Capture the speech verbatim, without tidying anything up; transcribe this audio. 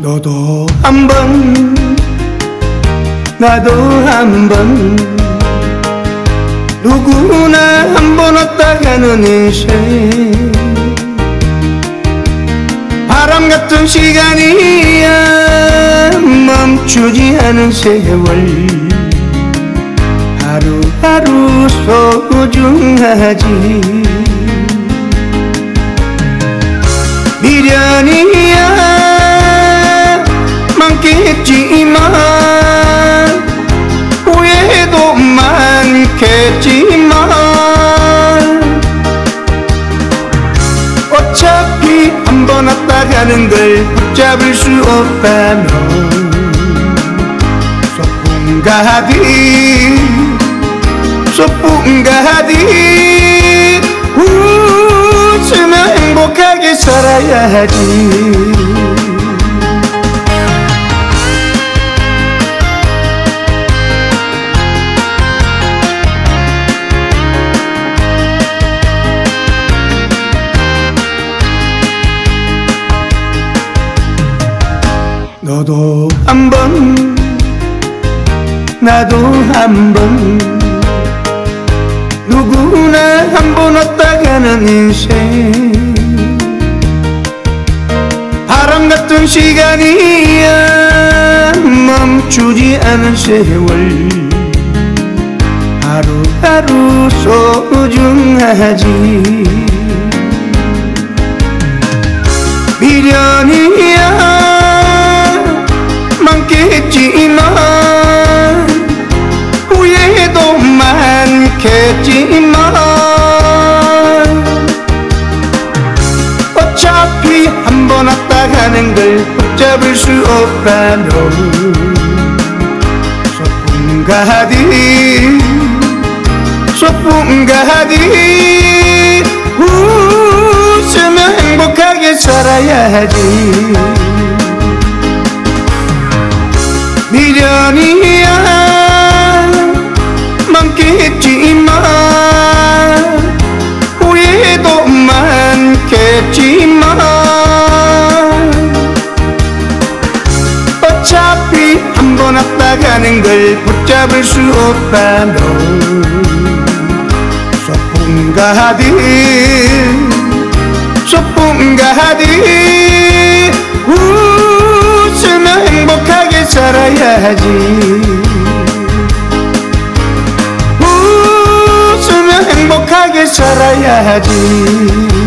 너도 한번 나도 한번 누구나 한번 왔다 가는 인생 바람 같은 시간이야 멈추지 않은 세월 하루하루 소중하지 미련이야 많겠지만 후회도 많겠지만 어차피 한 번 왔다 가는 걸 붙잡을 수 없다면 소풍 가듯 소풍 가듯 웃으며 행복하게 살아야지 너도 한번 나도 한번 누구나 한번 왔다 가는 인생 바람 같은 시간이야 멈추지 않은 세월 하루하루 소중하지 미련이야 많겠지만 후회도 많겠지만 어차피 한 번 왔다 가는 걸 붙잡을 수 없다면 소풍 가듯 소풍 가듯 웃으며 행복하게 살아야지 미련이야 많겠지만 후회도 많겠지만 어차피 한 번 왔다 가는 걸 붙잡을 수 없다면 소풍 가듯 소풍 가듯 웃으며 행복하게 살아야지 웃으며 행복하게 살아야지